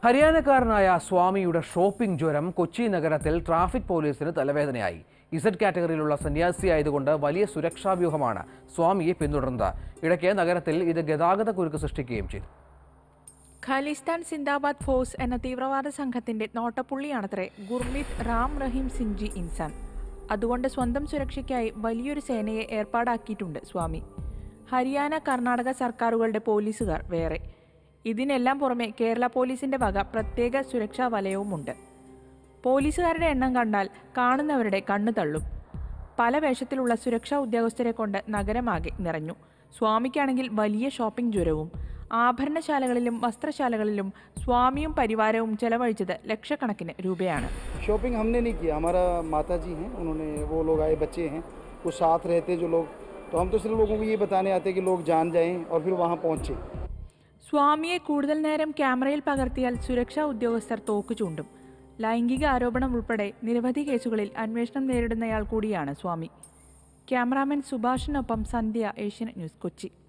ഹരിയാനക്കാരനായ സ്വാമിയുടെ ഷോപ്പിംഗ് ജ്വരം കൊച്ചി നഗരത്തിൽ ട്രാഫിക് പോലീസിന് തലവേദനയായി. ഇസഡ് കാറ്റഗറിയിലുള്ള സന്യാസിയായതുകൊണ്ട് വലിയ സുരക്ഷാ വ്യൂഹമാണ് സ്വാമിയെ പിന്തുടർന്നത്. ഇടയ്ക്ക് നഗരത്തിൽ ഇത് ഗതാഗത കുരുക്ക് സൃഷ്ടിക്കുകയും ചെയ്തു. ഖാലിസ്ഥാൻ സിന്ദാബാദ് ഫോഴ്സ് എന്ന തീവ്രവാദ സംഘത്തിന്റെ നോട്ടപ്പുള്ളിയാണത്രേ ഗുർമീത് റാം റഹീം സിംഗ് ജി ഇൻസാൻ. അതുകൊണ്ട് സ്വന്തം സുരക്ഷയ്ക്കായി വലിയൊരു സേനയെ ഏർപ്പാടാക്കിയിട്ടുണ്ട് സ്വാമി. ഹരിയാന, കർണാടക സർക്കാരുകളുടെ പോലീസുകാർ വേറെ. ഇതിനെല്ലാം പുറമെ കേരള പോലീസിന്റെ വക പ്രത്യേക സുരക്ഷാ വലയവുമുണ്ട്. പോലീസുകാരുടെ എണ്ണം കണ്ടാൽ കാണുന്നവരുടെ കണ്ണു തള്ളും. പല വേഷത്തിലുള്ള സുരക്ഷാ ഉദ്യോഗസ്ഥരെ കൊണ്ട് നഗരമാകെ നിറഞ്ഞു. സ്വാമിക്കാണെങ്കിൽ വലിയ ഷോപ്പിംഗ് ജ്വരവും. ആഭരണശാലകളിലും വസ്ത്രശാലകളിലും സ്വാമിയും പരിവാരവും ചെലവഴിച്ചത് ലക്ഷക്കണക്കിന് രൂപയാണ്. शॉपिंग हमने नहीं किया, हमारा माता जी हैं, उन्होंने वो लोग आए, बच्चे हैं, वो साथ रहते जो लोग, तो हम तो सिर्फ लोगों को ये बताने आते कि लोग जान जाएं और फिर वहाँ पहुँचे. സ്വാമിയെ കൂടുതൽ നേരം ക്യാമറയിൽ പകർത്തിയാൽ സുരക്ഷാ ഉദ്യോഗസ്ഥർ തോക്ക് ചൂണ്ടും. ലൈംഗിക ആരോപണം ഉൾപ്പെടെ നിരവധി കേസുകളിൽ അന്വേഷണം നേരിടുന്നയാൾ കൂടിയാണ് സ്വാമി. ക്യാമറാമാൻ സുഭാഷിനൊപ്പം സന്ധ്യ, ഏഷ്യാനെറ്റ് ന്യൂസ്, കൊച്ചി.